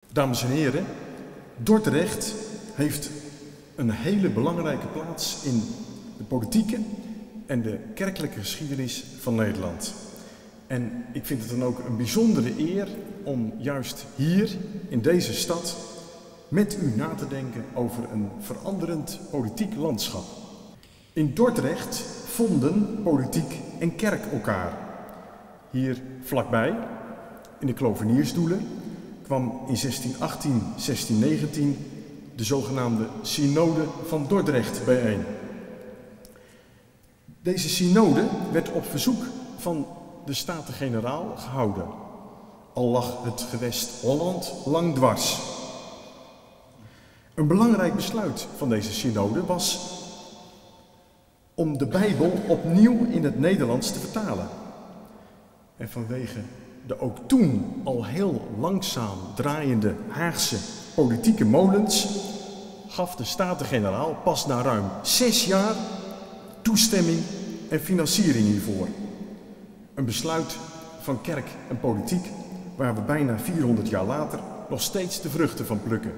Dames en heren, Dordrecht heeft een hele belangrijke plaats in de politieke en de kerkelijke geschiedenis van Nederland. En ik vind het dan ook een bijzondere eer om juist hier in deze stad met u na te denken over een veranderend politiek landschap. In Dordrecht vonden politiek en kerk elkaar. Hier vlakbij, in de Kloveniersdoelen, kwam in 1618, 1619 de zogenaamde Synode van Dordrecht bijeen. Deze synode werd op verzoek van de Staten-Generaal gehouden, al lag het gewest Holland lang dwars. Een belangrijk besluit van deze synode was om de Bijbel opnieuw in het Nederlands te vertalen. En vanwege de ook toen al heel langzaam draaiende Haagse politieke molens gaf de Staten-Generaal pas na ruim 6 jaar toestemming en financiering hiervoor. Een besluit van kerk en politiek waar we bijna 400 jaar later nog steeds de vruchten van plukken.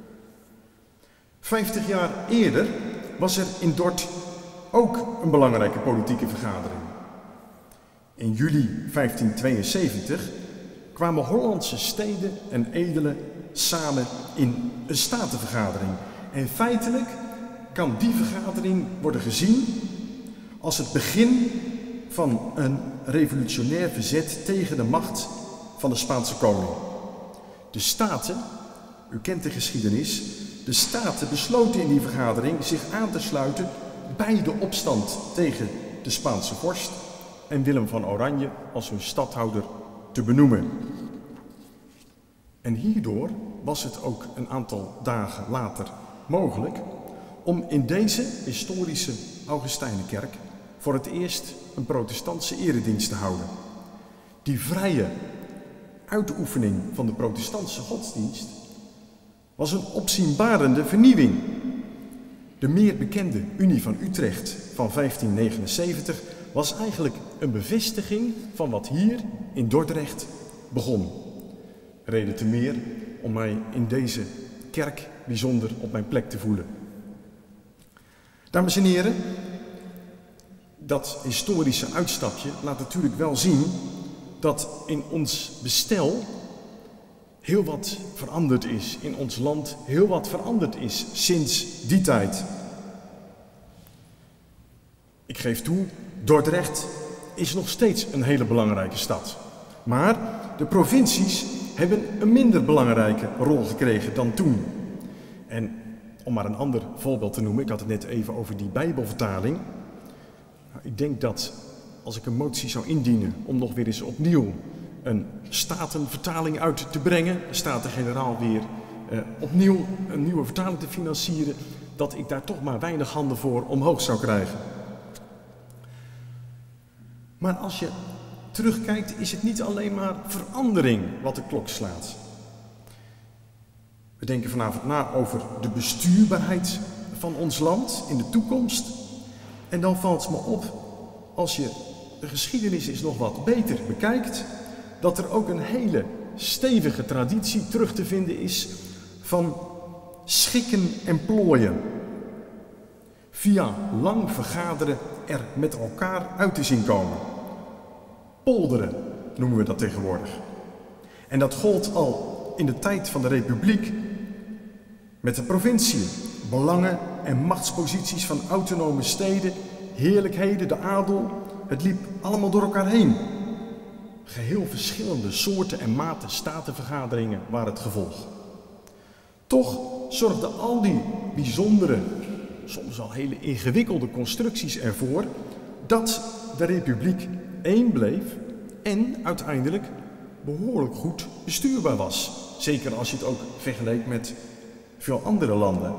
50 jaar eerder was er in Dort ook een belangrijke politieke vergadering. In juli 1572 kwamen Hollandse steden en edelen samen in een statenvergadering. En feitelijk kan die vergadering worden gezien als het begin van een revolutionair verzet tegen de macht van de Spaanse koning. De Staten, u kent de geschiedenis, de Staten besloten in die vergadering zich aan te sluiten bij de opstand tegen de Spaanse vorst en Willem van Oranje als hun stadhouder te benoemen. En hierdoor was het ook een aantal dagen later mogelijk om in deze historische Augustijnenkerk voor het eerst een protestantse eredienst te houden. Die vrije uitoefening van de protestantse godsdienst was een opzienbarende vernieuwing. De meer bekende Unie van Utrecht van 1579 was eigenlijk een bevestiging van wat hier in Dordrecht begon. Reden te meer om mij in deze kerk bijzonder op mijn plek te voelen. Dames en heren, dat historische uitstapje laat natuurlijk wel zien dat in ons bestel heel wat veranderd is, in ons land heel wat veranderd is sinds die tijd. Ik geef toe, Dordrecht is nog steeds een hele belangrijke stad. Maar de provincies hebben een minder belangrijke rol gekregen dan toen. En om maar een ander voorbeeld te noemen, ik had het net even over die Bijbelvertaling. Nou, ik denk dat als ik een motie zou indienen om nog weer eens opnieuw een statenvertaling uit te brengen, de Staten-Generaal weer opnieuw een nieuwe vertaling te financieren, dat ik daar toch maar weinig handen voor omhoog zou krijgen. Maar als je terugkijkt, is het niet alleen maar verandering wat de klok slaat. We denken vanavond na over de bestuurbaarheid van ons land in de toekomst. En dan valt het me op, als je de geschiedenis eens nog wat beter bekijkt, dat er ook een hele stevige traditie terug te vinden is van schikken en plooien. Via lang vergaderen er met elkaar uit te zien komen. Polderen noemen we dat tegenwoordig. En dat gold al in de tijd van de Republiek met de provincie, belangen en machtsposities van autonome steden, heerlijkheden, de adel. Het liep allemaal door elkaar heen. Geheel verschillende soorten en maten statenvergaderingen waren het gevolg. Toch zorgden al die bijzondere, soms al hele ingewikkelde constructies ervoor dat de Republiek één bleef en uiteindelijk behoorlijk goed bestuurbaar was. Zeker als je het ook vergeleek met veel andere landen.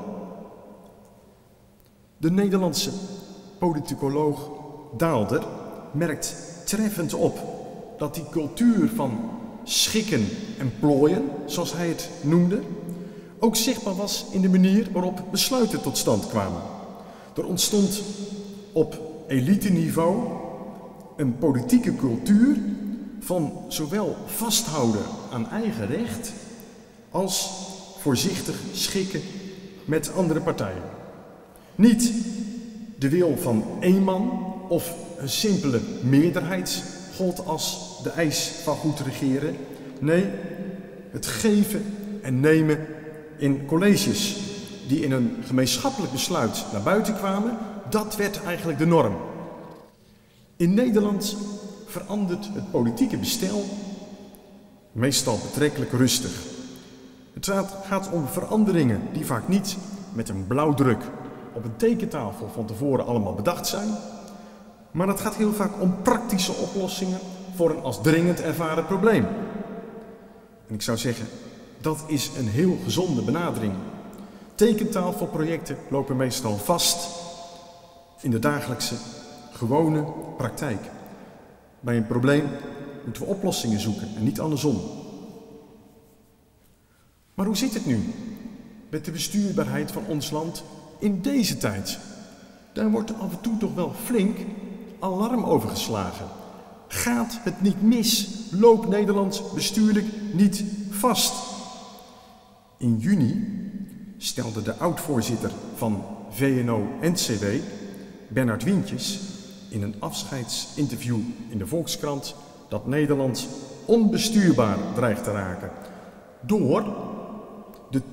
De Nederlandse politicoloog Daalder merkt treffend op dat die cultuur van schikken en plooien, zoals hij het noemde, ook zichtbaar was in de manier waarop besluiten tot stand kwamen. Er ontstond op eliteniveau een politieke cultuur van zowel vasthouden aan eigen recht als voorzichtig schikken met andere partijen. Niet de wil van één man of een simpele meerderheid gold als de eis van goed regeren. Nee, het geven en nemen in colleges die in een gemeenschappelijk besluit naar buiten kwamen, dat werd eigenlijk de norm. In Nederland verandert het politieke bestel meestal betrekkelijk rustig. Het gaat om veranderingen die vaak niet met een blauwdruk op een tekentafel van tevoren allemaal bedacht zijn, maar het gaat heel vaak om praktische oplossingen voor een als dringend ervaren probleem. En ik zou zeggen, dat is een heel gezonde benadering. Tekentafelprojecten lopen meestal vast in de dagelijkse, gewone praktijk. Bij een probleem moeten we oplossingen zoeken en niet andersom. Maar hoe zit het nu met de bestuurbaarheid van ons land in deze tijd? Daar wordt af en toe toch wel flink alarm over geslagen. Gaat het niet mis? Loopt Nederland bestuurlijk niet vast? In juni stelde de oud-voorzitter van VNO-NCW, Bernard Wientjes, in een afscheidsinterview in de Volkskrant dat Nederland onbestuurbaar dreigt te raken door het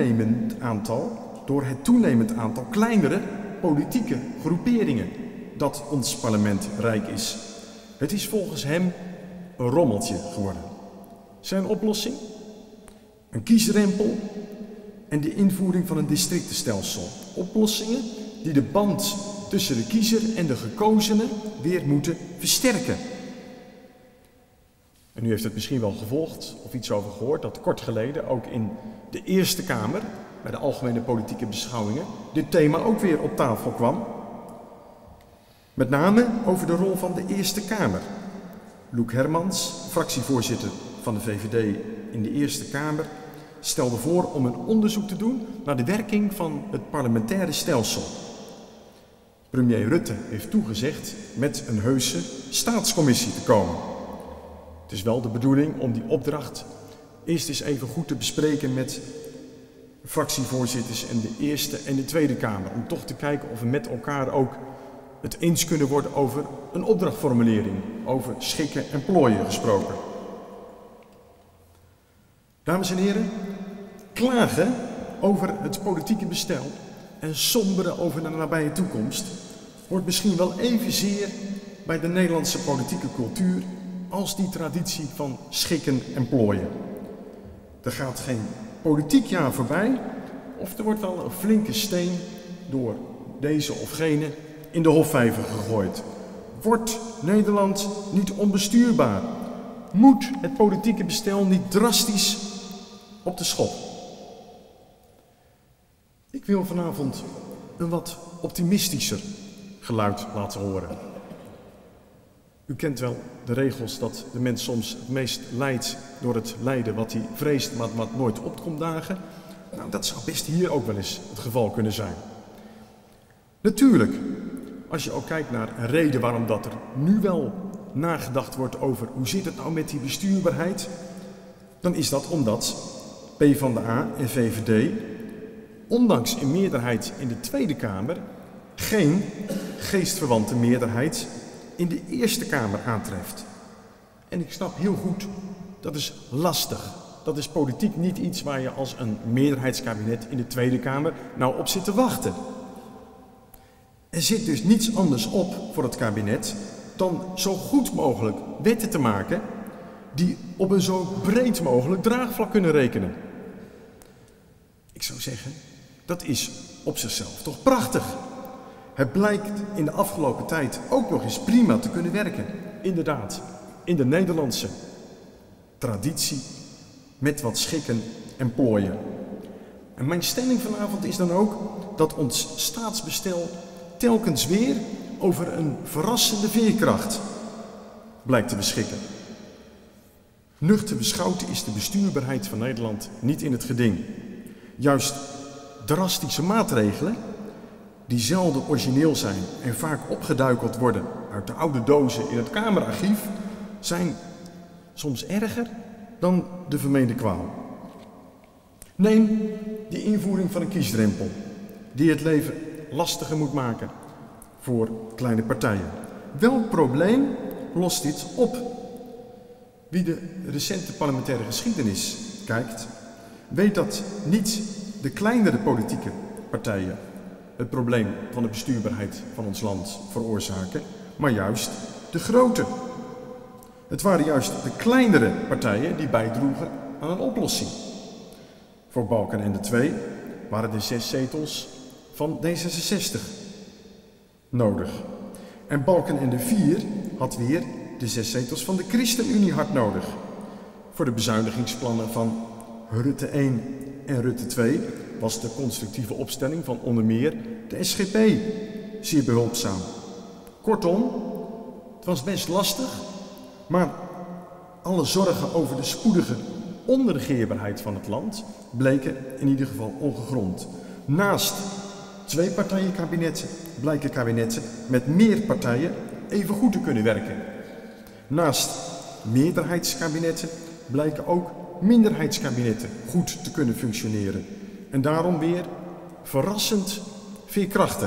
toenemend aantal kleinere politieke groeperingen dat ons parlement rijk is. Het is volgens hem een rommeltje geworden. Zijn oplossing? Een kiesdrempel en de invoering van een districtenstelsel. Oplossingen die de band tussen de kiezer en de gekozenen weer moeten versterken. En u heeft het misschien wel gevolgd of iets over gehoord dat kort geleden ook in de Eerste Kamer, bij de algemene politieke beschouwingen, dit thema ook weer op tafel kwam. Met name over de rol van de Eerste Kamer. Loek Hermans, fractievoorzitter van de VVD in de Eerste Kamer, stelde voor om een onderzoek te doen naar de werking van het parlementaire stelsel. Premier Rutte heeft toegezegd met een heuse staatscommissie te komen. Het is wel de bedoeling om die opdracht eerst eens even goed te bespreken met fractievoorzitters in de Eerste en de Tweede Kamer. Om toch te kijken of we met elkaar ook het eens kunnen worden over een opdrachtformulering, over schikken en plooien gesproken. Dames en heren, klagen over het politieke bestel en somberen over de nabije toekomst hoort misschien wel evenzeer bij de Nederlandse politieke cultuur als die traditie van schikken en plooien. Er gaat geen politiek jaar voorbij of er wordt wel een flinke steen door deze of gene in de Hofvijver gegooid. Wordt Nederland niet onbestuurbaar? Moet het politieke bestel niet drastisch op de schop? Ik wil vanavond een wat optimistischer geluid laten horen. U kent wel de regels dat de mens soms het meest lijdt door het lijden wat hij vreest, maar wat nooit opkomt dagen. Nou, dat zou best hier ook wel eens het geval kunnen zijn. Natuurlijk, als je ook kijkt naar een reden waarom dat er nu wel nagedacht wordt over hoe zit het nou met die bestuurbaarheid, dan is dat omdat PvdA en VVD, ondanks een meerderheid in de Tweede Kamer, geen geestverwante meerderheid in de Eerste Kamer aantreft. En ik snap heel goed, dat is lastig. Dat is politiek niet iets waar je als een meerderheidskabinet in de Tweede Kamer nou op zit te wachten. Er zit dus niets anders op voor het kabinet dan zo goed mogelijk wetten te maken die op een zo breed mogelijk draagvlak kunnen rekenen. Ik zou zeggen, dat is op zichzelf toch prachtig. Het blijkt in de afgelopen tijd ook nog eens prima te kunnen werken. Inderdaad, in de Nederlandse traditie met wat schikken en plooien. En mijn stelling vanavond is dan ook dat ons staatsbestel telkens weer over een verrassende veerkracht blijkt te beschikken. Nuchter beschouwd is de bestuurbaarheid van Nederland niet in het geding. Juist drastische maatregelen, die zelden origineel zijn en vaak opgeduikeld worden uit de oude dozen in het Kamerarchief, zijn soms erger dan de vermeende kwaal. Neem die invoering van een kiesdrempel, die het leven lastiger moet maken voor kleine partijen. Welk probleem lost dit op? Wie de recente parlementaire geschiedenis kijkt, weet dat niet de kleinere politieke partijen het probleem van de bestuurbaarheid van ons land veroorzaken, maar juist de grote. Het waren juist de kleinere partijen die bijdroegen aan een oplossing. Voor Balkenende 2 waren de 6 zetels van D66 nodig. En Balkenende 4 had weer de 6 zetels van de ChristenUnie hard nodig. Voor de bezuinigingsplannen van Rutte 1 en Rutte 2 was de constructieve opstelling van onder meer de SGP zeer behulpzaam. Kortom, het was best lastig, maar alle zorgen over de spoedige onregeerbaarheid van het land bleken in ieder geval ongegrond. Naast 2-partijenkabinetten blijken kabinetten met meer partijen even goed te kunnen werken. Naast meerderheidskabinetten blijken ook minderheidskabinetten goed te kunnen functioneren. En daarom weer verrassend veerkrachtig.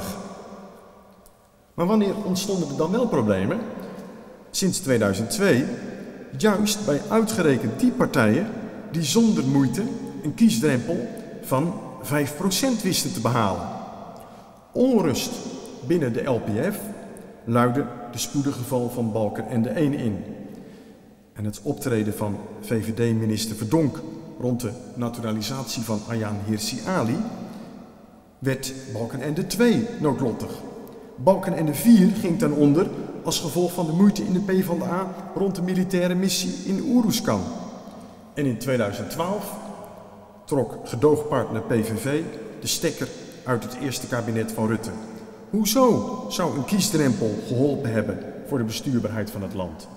Maar wanneer ontstonden er dan wel problemen? Sinds 2002, juist bij uitgerekend die partijen die zonder moeite een kiesdrempel van 5% wisten te behalen. Onrust binnen de LPF luidde de spoedige val van Balkenende 1 in. En het optreden van VVD-minister Verdonk rond de naturalisatie van Ayaan Hirsi Ali werd Balkenende 2 noodlottig. Balkenende 4 ging ten onder als gevolg van de moeite in de PvdA rond de militaire missie in Oeroeskan. En in 2012 trok gedoogpartner PVV de stekker uit het eerste kabinet van Rutte. Hoezo zou een kiesdrempel geholpen hebben voor de bestuurbaarheid van het land?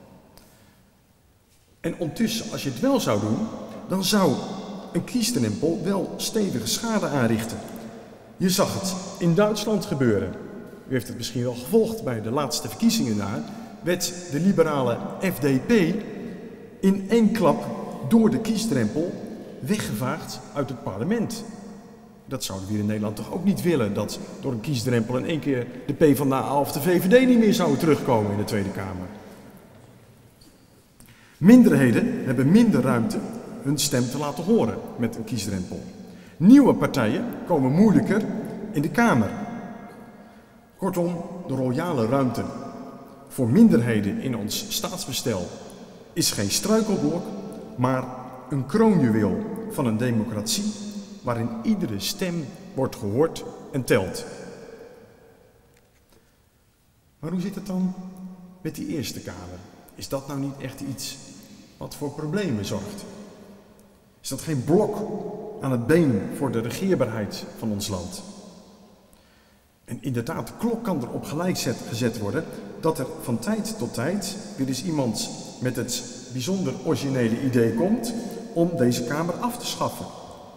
En ondertussen, als je het wel zou doen, dan zou een kiesdrempel wel stevige schade aanrichten. Je zag het in Duitsland gebeuren. U heeft het misschien wel gevolgd bij de laatste verkiezingen daar. Werd de liberale FDP in één klap door de kiesdrempel weggevaagd uit het parlement. Dat zouden we hier in Nederland toch ook niet willen, dat door een kiesdrempel in één keer de PvdA of de VVD niet meer zouden terugkomen in de Tweede Kamer. Minderheden hebben minder ruimte hun stem te laten horen met een kiesdrempel. Nieuwe partijen komen moeilijker in de Kamer. Kortom, de royale ruimte voor minderheden in ons staatsbestel is geen struikelblok, maar een kroonjuweel van een democratie waarin iedere stem wordt gehoord en telt. Maar hoe zit het dan met die Eerste Kamer? Is dat nou niet echt iets wat voor problemen zorgt? Is dat geen blok aan het been voor de regeerbaarheid van ons land? En inderdaad, de klok kan erop gelijk gezet worden dat er van tijd tot tijd weer eens iemand met het bijzonder originele idee komt om deze Kamer af te schaffen.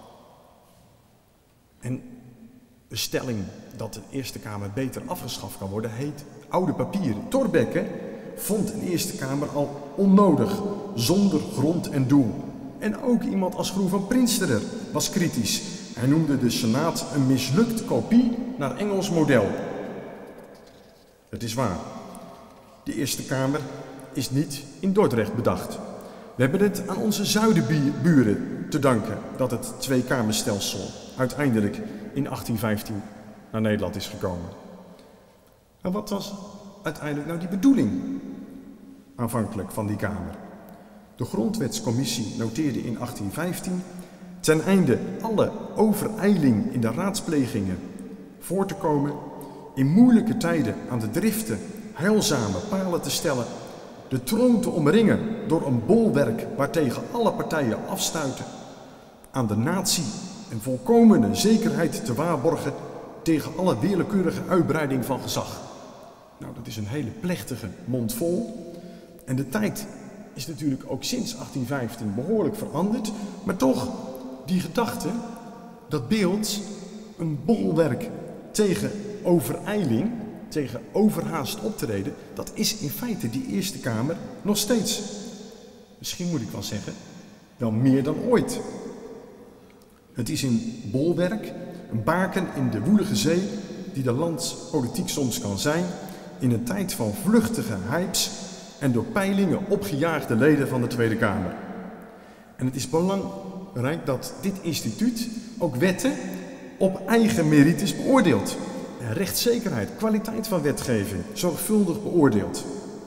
En de stelling dat de Eerste Kamer beter afgeschaft kan worden heet oude papieren. Thorbecke vond een Eerste Kamer al onnodig, zonder grond en doel. En ook iemand als Groen van Prinsterer was kritisch. Hij noemde de Senaat een mislukte kopie naar Engels model. Het is waar. De Eerste Kamer is niet in Dordrecht bedacht. We hebben het aan onze zuidenburen te danken dat het tweekamerstelsel uiteindelijk in 1815 naar Nederland is gekomen. Maar wat was uiteindelijk nou die bedoeling aanvankelijk van die Kamer? De Grondwetscommissie noteerde in 1815 ten einde alle overijling in de raadsplegingen voor te komen, in moeilijke tijden aan de driften heilzame palen te stellen, de troon te omringen door een bolwerk waartegen alle partijen afstuiten, aan de natie een volkomene zekerheid te waarborgen tegen alle willekeurige uitbreiding van gezag. Nou, dat is een hele plechtige mond vol. En de tijd is natuurlijk ook sinds 1815 behoorlijk veranderd, maar toch, die gedachte, dat beeld, een bolwerk tegen overijling, tegen overhaast optreden, dat is in feite die Eerste Kamer nog steeds. Misschien moet ik wel zeggen, wel meer dan ooit. Het is een bolwerk, een baken in de woelige zee die de landspolitiek soms kan zijn in een tijd van vluchtige hypes en door peilingen opgejaagde leden van de Tweede Kamer. En het is belangrijk dat dit instituut ook wetten op eigen merites beoordeelt. En rechtszekerheid, kwaliteit van wetgeving zorgvuldig beoordeelt.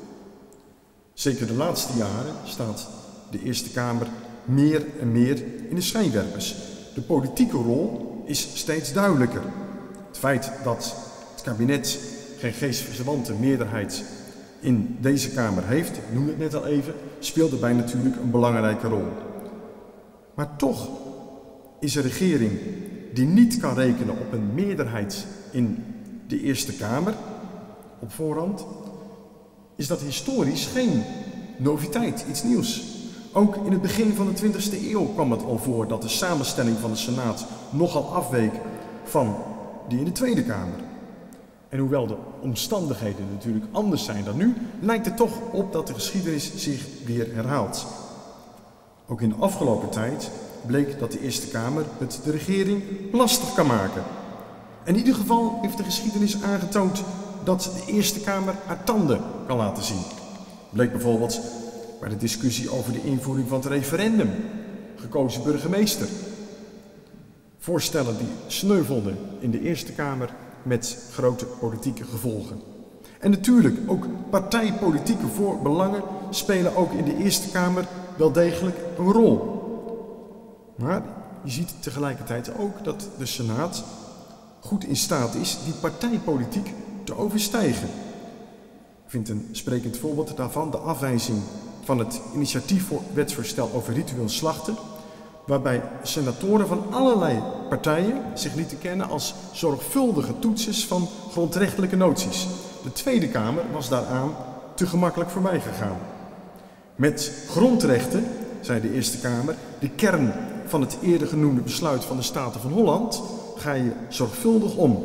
Zeker de laatste jaren staat de Eerste Kamer meer en meer in de schijnwerpers. De politieke rol is steeds duidelijker. Het feit dat het kabinet geen geestverwante meerderheid in deze Kamer heeft, ik noemde het net al even, speelt erbij natuurlijk een belangrijke rol. Maar toch is een regering die niet kan rekenen op een meerderheid in de Eerste Kamer op voorhand, is dat historisch geen noviteit, iets nieuws. Ook in het begin van de 20e eeuw kwam het al voor dat de samenstelling van de Senaat nogal afweek van die in de Tweede Kamer. En hoewel de omstandigheden natuurlijk anders zijn dan nu, lijkt het toch op dat de geschiedenis zich weer herhaalt. Ook in de afgelopen tijd bleek dat de Eerste Kamer het de regering lastig kan maken. In ieder geval heeft de geschiedenis aangetoond dat de Eerste Kamer haar tanden kan laten zien. Bleek bijvoorbeeld bij de discussie over de invoering van het referendum, gekozen burgemeester. Voorstellen die sneuvelden in de Eerste Kamer met grote politieke gevolgen. En natuurlijk, ook partijpolitieke belangen spelen ook in de Eerste Kamer wel degelijk een rol. Maar je ziet tegelijkertijd ook dat de Senaat goed in staat is die partijpolitiek te overstijgen. Ik vind een sprekend voorbeeld daarvan de afwijzing van het initiatief voor wetsvoorstel over ritueel slachten, waarbij senatoren van allerlei partijen zich lieten kennen als zorgvuldige toetsers van grondrechtelijke noties. De Tweede Kamer was daaraan te gemakkelijk voorbij gegaan. Met grondrechten, zei de Eerste Kamer, de kern van het eerder genoemde besluit van de Staten van Holland, ga je zorgvuldig om.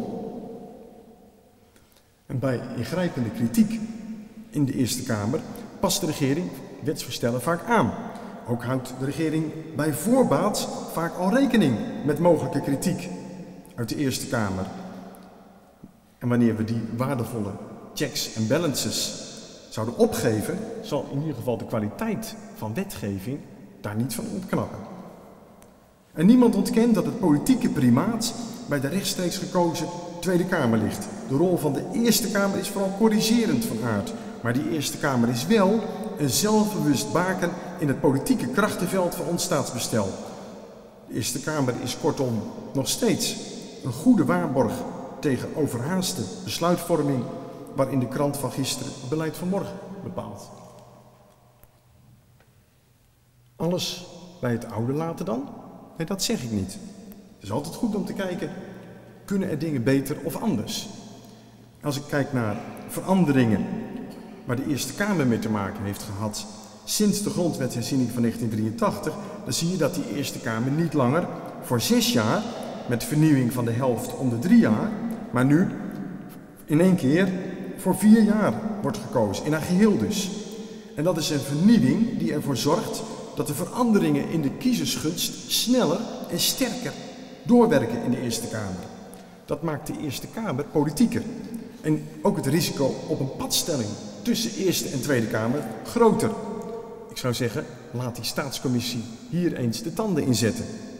En bij ingrijpende kritiek in de Eerste Kamer past de regering wetsvoorstellen vaak aan. Ook houdt de regering bij voorbaat vaak al rekening met mogelijke kritiek uit de Eerste Kamer. En wanneer we die waardevolle checks en balances zouden opgeven, zal in ieder geval de kwaliteit van wetgeving daar niet van ontknappen. En niemand ontkent dat het politieke primaat bij de rechtstreeks gekozen Tweede Kamer ligt. De rol van de Eerste Kamer is vooral corrigerend van aard. Maar die Eerste Kamer is wel een zelfbewust baken in het politieke krachtenveld van ons staatsbestel. De Eerste Kamer is kortom nog steeds een goede waarborg tegen overhaaste besluitvorming, waarin de krant van gisteren het beleid van morgen bepaalt. Alles bij het oude laten dan? Nee, dat zeg ik niet. Het is altijd goed om te kijken, kunnen er dingen beter of anders? Als ik kijk naar veranderingen waar de Eerste Kamer mee te maken heeft gehad sinds de grondwetsherziening van 1983, dan zie je dat die Eerste Kamer niet langer voor 6 jaar, met vernieuwing van de helft om de 3 jaar, maar nu in één keer voor 4 jaar wordt gekozen, in haar geheel dus. En dat is een vernieuwing die ervoor zorgt dat de veranderingen in de kiezersgunst sneller en sterker doorwerken in de Eerste Kamer. Dat maakt de Eerste Kamer politieker. En ook het risico op een padstelling tussen Eerste en Tweede Kamer groter. Ik zou zeggen, laat die staatscommissie hier eens de tanden inzetten.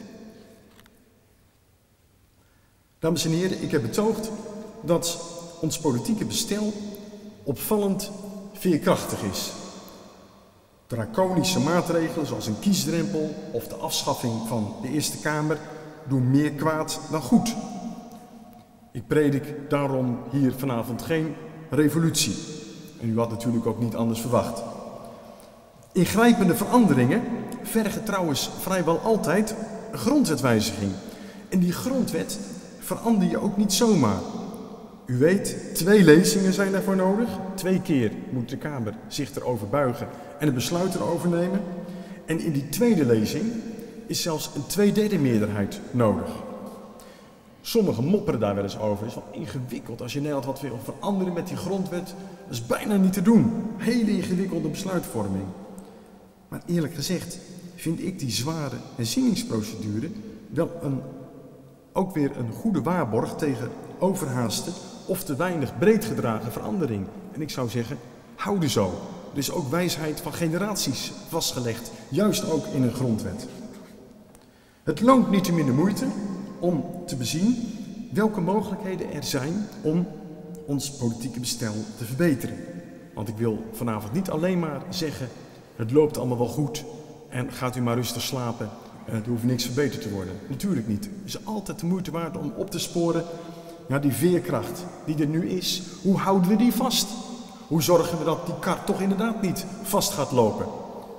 Dames en heren, ik heb betoogd dat ons politieke bestel opvallend veerkrachtig is. Draconische maatregelen zoals een kiesdrempel of de afschaffing van de Eerste Kamer doen meer kwaad dan goed. Ik predik daarom hier vanavond geen revolutie. En u had natuurlijk ook niet anders verwacht. Ingrijpende veranderingen vergen trouwens vrijwel altijd een grondwetwijziging. En die grondwet verander je ook niet zomaar. U weet, 2 lezingen zijn daarvoor nodig. 2 keer moet de Kamer zich erover buigen en het besluit erover nemen. En in die tweede lezing is zelfs een 2/3 meerderheid nodig. Sommigen mopperen daar wel eens over. Het is wel ingewikkeld als je Nederland wat wil veranderen met die grondwet. Dat is bijna niet te doen. Hele ingewikkelde besluitvorming. Maar eerlijk gezegd vind ik die zware herzieningsprocedure ook weer een goede waarborg tegen overhaaste of te weinig breed gedragen verandering. En ik zou zeggen, houden zo. Er is ook wijsheid van generaties vastgelegd, juist ook in een grondwet. Het loont niettemin de moeite om te bezien welke mogelijkheden er zijn om ons politieke bestel te verbeteren. Want ik wil vanavond niet alleen maar zeggen, het loopt allemaal wel goed en gaat u maar rustig slapen, er hoeft niks verbeterd te worden. Natuurlijk niet. Het is altijd de moeite waard om op te sporen, die veerkracht die er nu is, hoe houden we die vast? Hoe zorgen we dat die kar toch inderdaad niet vast gaat lopen?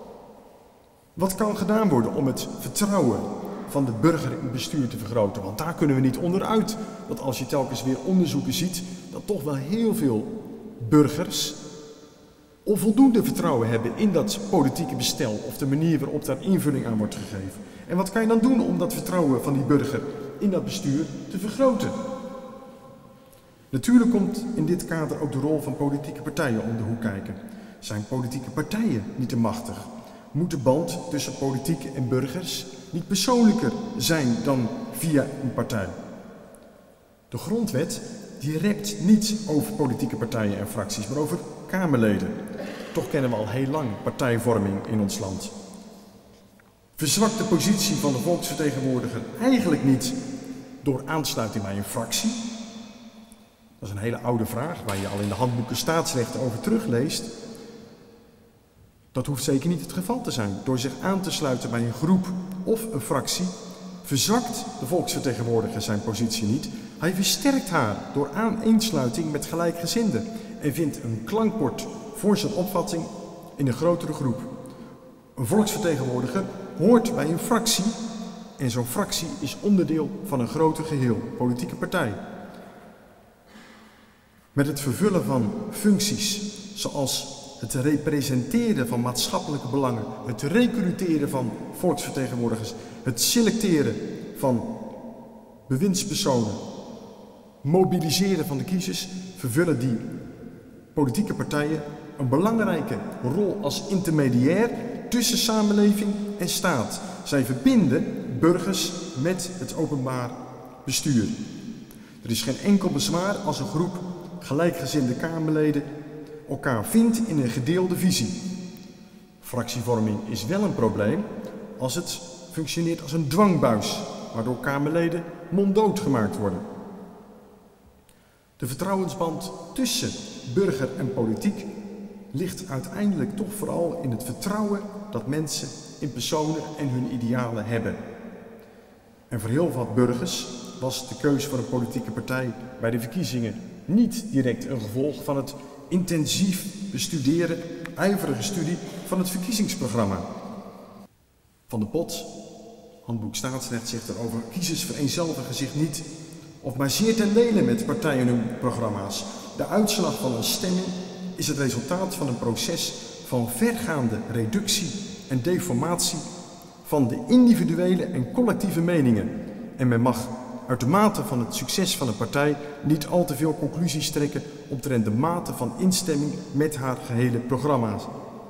Wat kan gedaan worden om het vertrouwen van de burger in het bestuur te vergroten? Want daar kunnen we niet onderuit. Dat als je telkens weer onderzoeken ziet, dat toch wel heel veel burgers onvoldoende vertrouwen hebben in dat politieke bestel of de manier waarop daar invulling aan wordt gegeven. En wat kan je dan doen om dat vertrouwen van die burger in dat bestuur te vergroten? Natuurlijk komt in dit kader ook de rol van politieke partijen om de hoek kijken. Zijn politieke partijen niet te machtig? Moet de band tussen politiek en burgers niet persoonlijker zijn dan via een partij? De grondwet die rept niet over politieke partijen en fracties, maar over Kamerleden. Toch kennen we al heel lang partijvorming in ons land. Verzwakt de positie van de volksvertegenwoordiger eigenlijk niet door aansluiting bij een fractie? Dat is een hele oude vraag waar je al in de handboeken staatsrecht over terugleest. Dat hoeft zeker niet het geval te zijn. Door zich aan te sluiten bij een groep of een fractie verzwakt de volksvertegenwoordiger zijn positie niet. Hij versterkt haar door aaneensluiting met gelijkgezinden en vindt een klankbord voor zijn opvatting in een grotere groep. Een volksvertegenwoordiger hoort bij een fractie en zo'n fractie is onderdeel van een groter geheel, politieke partij. Met het vervullen van functies zoals het representeren van maatschappelijke belangen, het recruteren van volksvertegenwoordigers, het selecteren van bewindspersonen, mobiliseren van de kiezers, vervullen die politieke partijen een belangrijke rol als intermediair tussen samenleving en staat. Zij verbinden burgers met het openbaar bestuur. Er is geen enkel bezwaar als een groep gelijkgezinde Kamerleden elkaar vindt in een gedeelde visie. Fractievorming is wel een probleem als het functioneert als een dwangbuis, waardoor Kamerleden monddood gemaakt worden. De vertrouwensband tussen burger en politiek ligt uiteindelijk toch vooral in het vertrouwen dat mensen in personen en hun idealen hebben. En voor heel wat burgers was de keuze voor een politieke partij bij de verkiezingen niet direct een gevolg van het intensief bestuderen, ijverige studie van het verkiezingsprogramma. Van de Pot, handboek staatsrecht, zegt erover: kiezers vereenzelvigen zich niet of maar zeer ten dele met partijen hun programma's. De uitslag van een stemming is het resultaat van een proces van vergaande reductie en deformatie van de individuele en collectieve meningen. En men mag uit de mate van het succes van een partij niet al te veel conclusies trekken omtrent de mate van instemming met haar gehele programma's.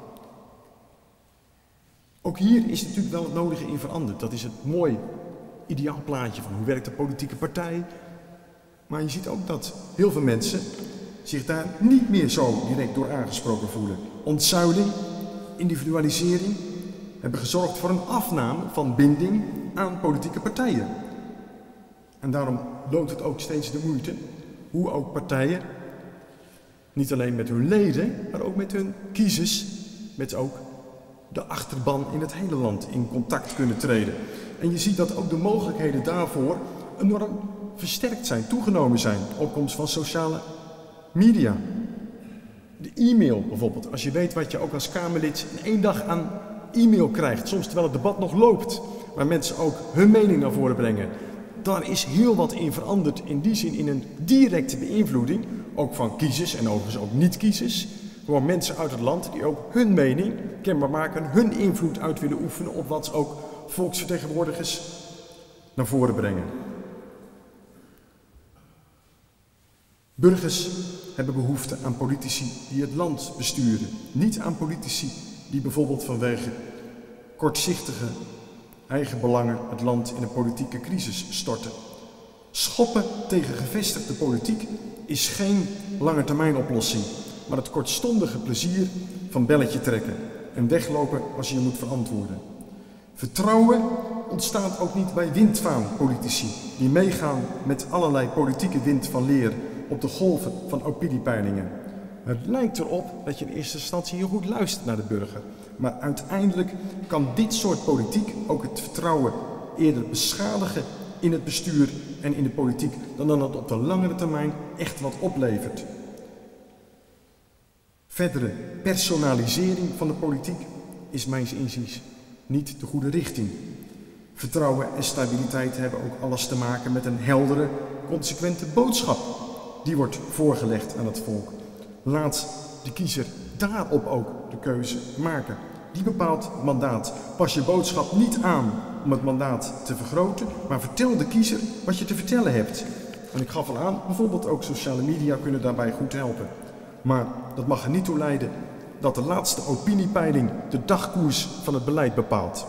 Ook hier is natuurlijk wel het nodige in veranderd. Dat is het mooi ideaalplaatje van hoe werkt de politieke partij. Maar je ziet ook dat heel veel mensen zich daar niet meer zo direct door aangesproken voelen. Ontzuiling, individualisering hebben gezorgd voor een afname van binding aan politieke partijen. En daarom loont het ook steeds de moeite hoe ook partijen, niet alleen met hun leden, maar ook met hun kiezers, met ook de achterban in het hele land in contact kunnen treden. En je ziet dat ook de mogelijkheden daarvoor enorm versterkt zijn, toegenomen zijn. Opkomst van sociale media. De e-mail bijvoorbeeld. Als je weet wat je ook als Kamerlid in 1 dag aan e-mail krijgt, soms terwijl het debat nog loopt, waar mensen ook hun mening naar voren brengen. Daar is heel wat in veranderd, in die zin in een directe beïnvloeding, ook van kiezers en overigens ook niet-kiezers. Gewoon mensen uit het land die ook hun mening kenbaar maken, hun invloed uit willen oefenen op wat ook volksvertegenwoordigers naar voren brengen. Burgers hebben behoefte aan politici die het land besturen, niet aan politici die bijvoorbeeld vanwege kortzichtige eigen belangen het land in een politieke crisis storten. Schoppen tegen gevestigde politiek is geen langetermijnoplossing, maar het kortstondige plezier van belletje trekken en weglopen als je je moet verantwoorden. Vertrouwen ontstaat ook niet bij windvaanpolitici die meegaan met allerlei politieke wind van leer op de golven van opiniepeilingen. Het lijkt erop dat je in eerste instantie heel goed luistert naar de burger, maar uiteindelijk kan dit soort politiek ook het vertrouwen eerder beschadigen in het bestuur en in de politiek dan dat het op de langere termijn echt wat oplevert. Verdere personalisering van de politiek is mijns inziens niet de goede richting. Vertrouwen en stabiliteit hebben ook alles te maken met een heldere, consequente boodschap. Die wordt voorgelegd aan het volk. Laat de kiezer daarop ook de keuze maken. Die bepaalt het mandaat. Pas je boodschap niet aan om het mandaat te vergroten, maar vertel de kiezer wat je te vertellen hebt. En ik gaf al aan, bijvoorbeeld ook sociale media kunnen daarbij goed helpen. Maar dat mag er niet toe leiden dat de laatste opiniepeiling de dagkoers van het beleid bepaalt.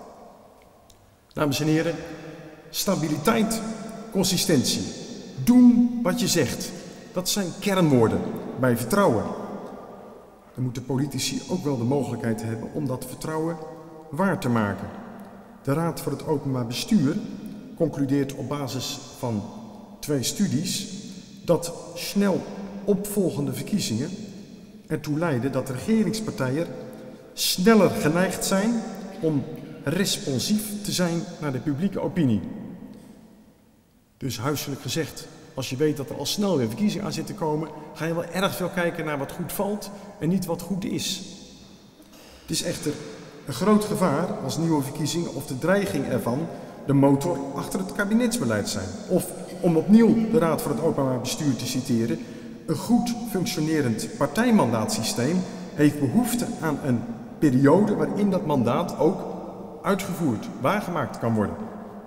Dames en heren, stabiliteit, consistentie. Doen wat je zegt. Dat zijn kernwoorden bij vertrouwen. Dan moeten politici ook wel de mogelijkheid hebben om dat vertrouwen waar te maken. De Raad voor het Openbaar Bestuur concludeert op basis van 2 studies dat snel opvolgende verkiezingen ertoe leiden dat regeringspartijen sneller geneigd zijn om responsief te zijn naar de publieke opinie. Dus huiselijk gezegd, als je weet dat er al snel weer verkiezingen aan zitten komen, ga je wel erg veel kijken naar wat goed valt en niet wat goed is. Het is echter een groot gevaar als nieuwe verkiezingen of de dreiging ervan de motor achter het kabinetsbeleid zijn. Of, om opnieuw de Raad voor het Openbaar Bestuur te citeren, een goed functionerend partijmandaatsysteem heeft behoefte aan een periode waarin dat mandaat ook uitgevoerd, waargemaakt kan worden.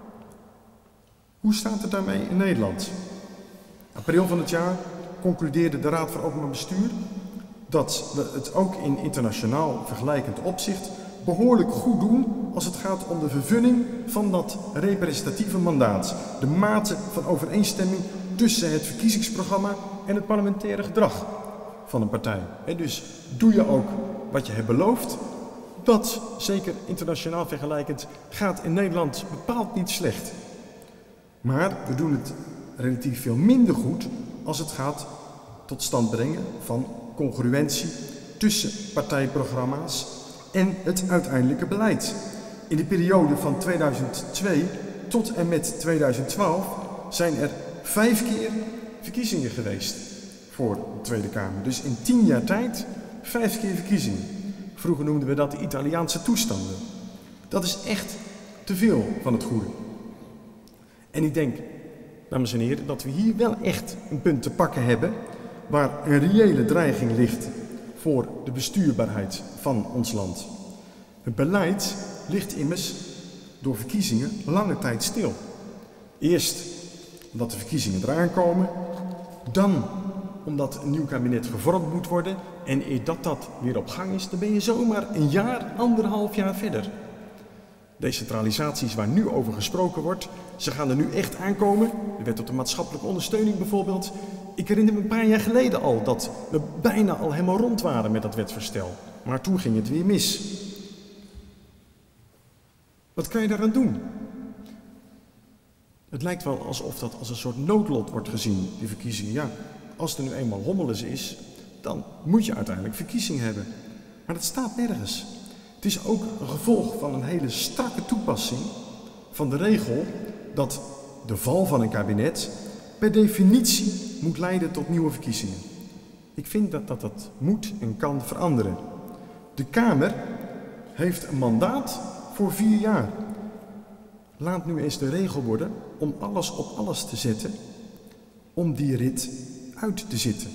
Hoe staat het daarmee in Nederland? April van het jaar concludeerde de Raad voor Openbaar Bestuur dat we het ook in internationaal vergelijkend opzicht behoorlijk goed doen als het gaat om de vervulling van dat representatieve mandaat. De mate van overeenstemming tussen het verkiezingsprogramma en het parlementaire gedrag van een partij. Dus doe je ook wat je hebt beloofd. Dat, zeker internationaal vergelijkend, gaat in Nederland bepaald niet slecht. Maar we doen het relatief veel minder goed als het gaat tot stand brengen van congruentie tussen partijprogramma's en het uiteindelijke beleid. In de periode van 2002 tot en met 2012 zijn er 5 keer verkiezingen geweest voor de Tweede Kamer. Dus in 10 jaar tijd 5 keer verkiezingen. Vroeger noemden we dat de Italiaanse toestanden. Dat is echt te veel van het goede. En ik denk, dames en heren, dat we hier wel echt een punt te pakken hebben waar een reële dreiging ligt voor de bestuurbaarheid van ons land. Het beleid ligt immers door verkiezingen lange tijd stil. Eerst omdat de verkiezingen eraan komen, dan omdat een nieuw kabinet gevormd moet worden en eer dat weer op gang is, dan ben je zomaar een jaar, 1,5 jaar verder. Decentralisaties waar nu over gesproken wordt, ze gaan er nu echt aankomen. De wet op de maatschappelijke ondersteuning bijvoorbeeld. Ik herinner me een paar jaar geleden al dat we bijna al helemaal rond waren met dat wetsvoorstel. Maar toen ging het weer mis. Wat kan je daaraan doen? Het lijkt wel alsof dat als een soort noodlot wordt gezien, die verkiezingen. Ja, als er nu eenmaal hommeles is, dan moet je uiteindelijk verkiezingen hebben. Maar dat staat nergens. Het is ook een gevolg van een hele strakke toepassing van de regel dat de val van een kabinet per definitie moet leiden tot nieuwe verkiezingen. Ik vind dat moet en kan veranderen. De Kamer heeft een mandaat voor 4 jaar. Laat nu eens de regel worden om alles op alles te zetten om die rit uit te zitten.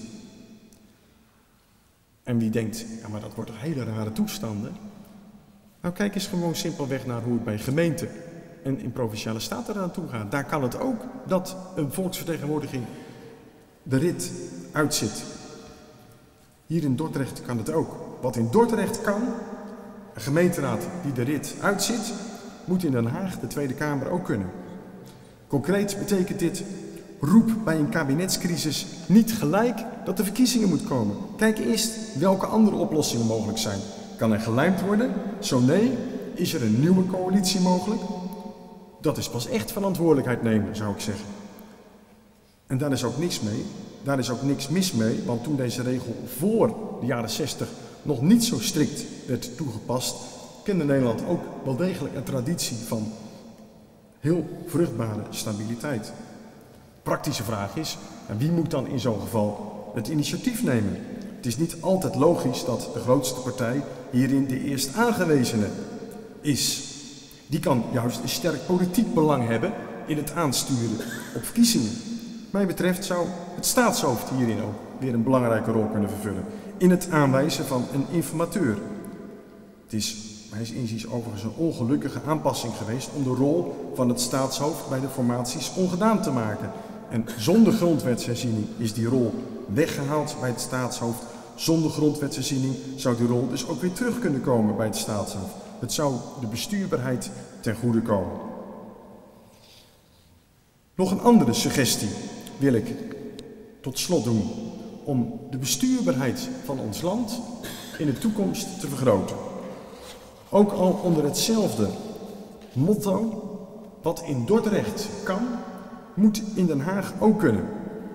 En wie denkt, ja maar dat wordt toch hele rare toestanden? Nou kijk eens gewoon simpelweg naar hoe het bij gemeenten en in provinciale staten eraan toe gaat. Daar kan het ook dat een volksvertegenwoordiging de rit uitzit. Hier in Dordrecht kan het ook. Wat in Dordrecht kan, een gemeenteraad die de rit uitzit, moet in Den Haag de Tweede Kamer ook kunnen. Concreet betekent dit: roep bij een kabinetscrisis niet gelijk dat er verkiezingen moet komen. Kijk eerst welke andere oplossingen mogelijk zijn. Kan er gelijmd worden? Zo nee, is er een nieuwe coalitie mogelijk? Dat is pas echt verantwoordelijkheid nemen, zou ik zeggen. En daar is ook niks mee. Daar is ook niks mis mee, want toen deze regel voor de jaren 60 nog niet zo strikt werd toegepast, kende Nederland ook wel degelijk een traditie van heel vruchtbare stabiliteit. Praktische vraag is, en wie moet dan in zo'n geval het initiatief nemen? Het is niet altijd logisch dat de grootste partij hierin de eerst aangewezene is. Die kan juist een sterk politiek belang hebben in het aansturen op verkiezingen. Wat mij betreft zou het staatshoofd hierin ook weer een belangrijke rol kunnen vervullen. In het aanwijzen van een informateur. Het is mijns inziens overigens een ongelukkige aanpassing geweest om de rol van het staatshoofd bij de formaties ongedaan te maken. En zonder grondwetsherziening is die rol weggehaald bij het staatshoofd. Zonder grondwetsherziening zou die rol dus ook weer terug kunnen komen bij het staatshoofd. Het zou de bestuurbaarheid ten goede komen. Nog een andere suggestie wil ik tot slot doen om de bestuurbaarheid van ons land in de toekomst te vergroten. Ook al onder hetzelfde motto: wat in Dordrecht kan, moet in Den Haag ook kunnen.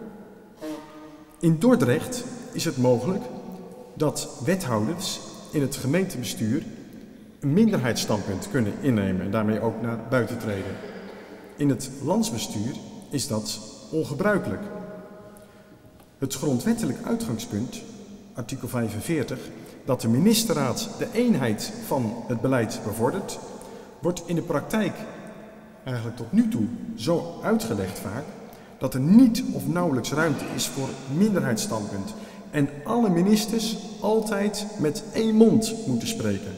In Dordrecht is het mogelijk dat wethouders in het gemeentebestuur een minderheidsstandpunt kunnen innemen en daarmee ook naar buiten treden. In het landsbestuur is dat ongebruikelijk. Het grondwettelijk uitgangspunt, artikel 45, dat de ministerraad de eenheid van het beleid bevordert, wordt in de praktijk eigenlijk tot nu toe zo uitgelegd vaak dat er niet of nauwelijks ruimte is voor minderheidsstandpunt en alle ministers altijd met één mond moeten spreken.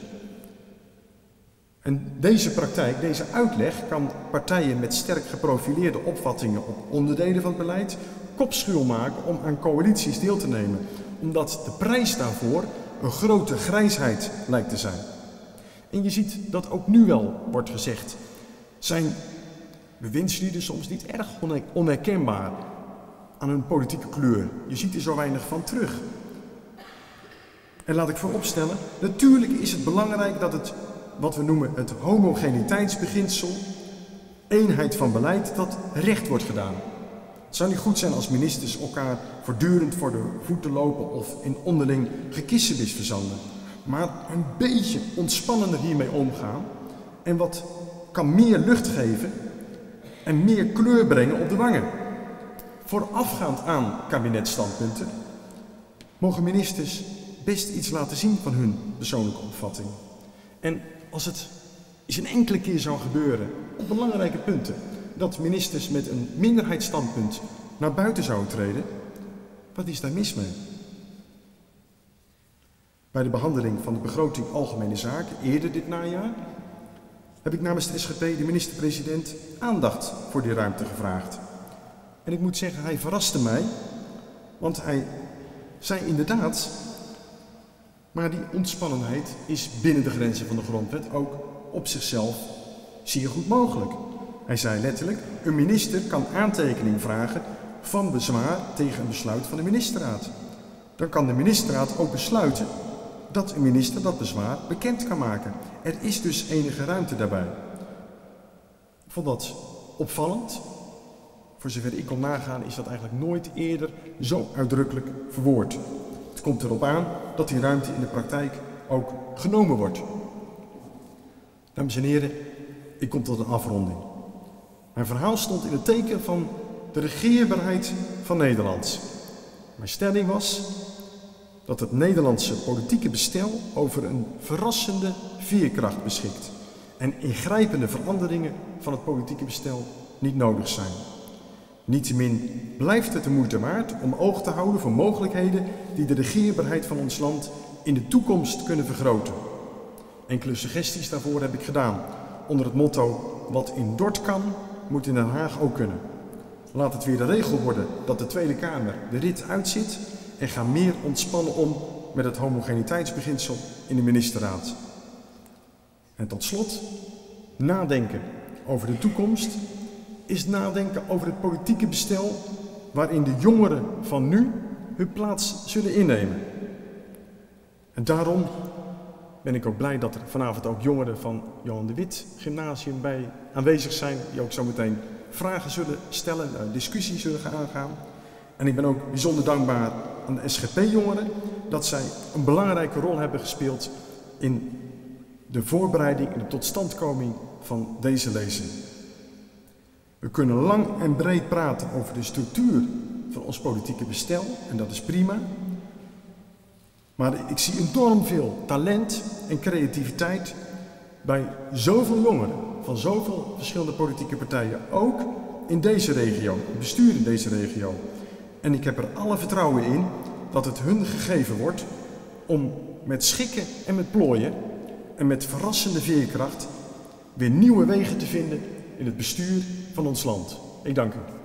En deze praktijk, deze uitleg, kan partijen met sterk geprofileerde opvattingen op onderdelen van het beleid kopschuw maken om aan coalities deel te nemen, omdat de prijs daarvoor een grote grijsheid lijkt te zijn. En je ziet dat ook nu wel wordt gezegd. Zijn bewindslieden soms niet erg onherkenbaar aan hun politieke kleur? Je ziet er zo weinig van terug. En laat ik vooropstellen, natuurlijk is het belangrijk dat het, wat we noemen het homogeniteitsbeginsel, eenheid van beleid, dat recht wordt gedaan. Het zou niet goed zijn als ministers elkaar voortdurend voor de voeten lopen of in onderling gekissebis verzanden. Maar een beetje ontspannender hiermee omgaan en wat kan meer lucht geven en meer kleur brengen op de wangen. Voorafgaand aan kabinetsstandpunten mogen ministers best iets laten zien van hun persoonlijke opvatting. En als het eens een enkele keer zou gebeuren, op belangrijke punten, dat ministers met een minderheidsstandpunt naar buiten zouden treden, wat is daar mis mee? Bij de behandeling van de begroting Algemene Zaken eerder dit najaar heb ik namens de SGP de minister-president aandacht voor die ruimte gevraagd. En ik moet zeggen, hij verraste mij, want hij zei inderdaad, maar die ontspannenheid is binnen de grenzen van de grondwet ook op zichzelf zeer goed mogelijk. Hij zei letterlijk, een minister kan aantekening vragen van bezwaar tegen een besluit van de ministerraad. Dan kan de ministerraad ook besluiten dat een minister dat bezwaar bekend kan maken. Er is dus enige ruimte daarbij. Ik vond dat opvallend. Voor zover ik kon nagaan is dat eigenlijk nooit eerder zo uitdrukkelijk verwoord. Het komt erop aan dat die ruimte in de praktijk ook genomen wordt. Dames en heren, ik kom tot een afronding. Mijn verhaal stond in het teken van de regeerbaarheid van Nederland. Mijn stelling was dat het Nederlandse politieke bestel over een verrassende veerkracht beschikt en ingrijpende veranderingen van het politieke bestel niet nodig zijn. Niettemin blijft het de moeite waard om oog te houden voor mogelijkheden die de regeerbaarheid van ons land in de toekomst kunnen vergroten. Enkele suggesties daarvoor heb ik gedaan onder het motto: wat in Dort kan, moet in Den Haag ook kunnen. Laat het weer de regel worden dat de Tweede Kamer de rit uitzit en ga meer ontspannen om met het homogeniteitsbeginsel in de ministerraad. En tot slot, Nadenken over de toekomst is nadenken over het politieke bestel waarin de jongeren van nu hun plaats zullen innemen. En daarom ben ik ook blij dat er vanavond ook jongeren van Johan de Witt Gymnasium bij aanwezig zijn, die ook zo meteen vragen zullen stellen, discussie zullen gaan aangaan. En ik ben ook bijzonder dankbaar aan de SGP-jongeren dat zij een belangrijke rol hebben gespeeld in de voorbereiding en de totstandkoming van deze lezing. We kunnen lang en breed praten over de structuur van ons politieke bestel en dat is prima. Maar ik zie enorm veel talent en creativiteit bij zoveel jongeren van zoveel verschillende politieke partijen, ook in deze regio, het bestuur in deze regio. En ik heb er alle vertrouwen in dat het hun gegeven wordt om met schikken en met plooien en met verrassende veerkracht weer nieuwe wegen te vinden in het bestuur van ons land. Ik dank u.